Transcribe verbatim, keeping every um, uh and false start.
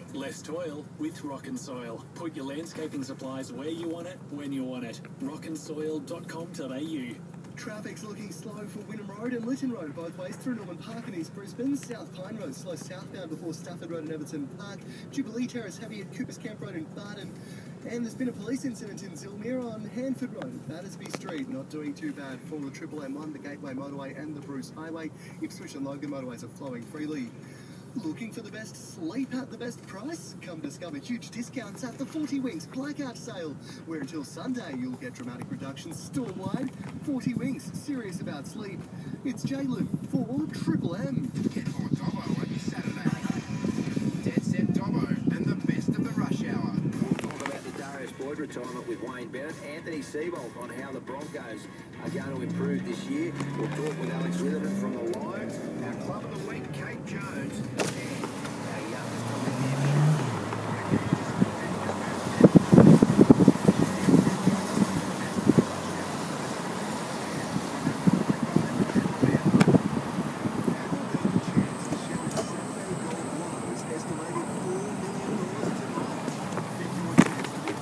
Less toil with Rock and Soil. Put your landscaping supplies where you want it, when you want it. rock and soil dot com dot a u. Traffic's looking slow for Wynnum Road and Lytton Road, both ways through Norman Park and East Brisbane. South Pine Road slow southbound before Stafford Road and Everton Park. Jubilee Terrace heavy at Coopers Camp Road in Barton. And there's been a police incident in Zilmere on Hanford Road, Battersby Street. Not doing too bad for the Triple M one, the Gateway Motorway and the Bruce Highway. Ipswich and Logan motorways are flowing freely. Looking for the best sleep at the best price? Come discover huge discounts at the forty Wings Blackout Sale, where until Sunday you'll get dramatic reductions store-wide. forty Wings, serious about sleep. It's J-Lou for Triple M. Get more Dobbo on your Saturday. Dead set Dobbo and the best of the rush hour. We'll talk about the Darius Boyd retirement with Wayne Bennett, Anthony Seibold on how the Broncos are going to improve this year. We'll talk with Alex Witherden from the Lions. Our club of the week, Kate Jones.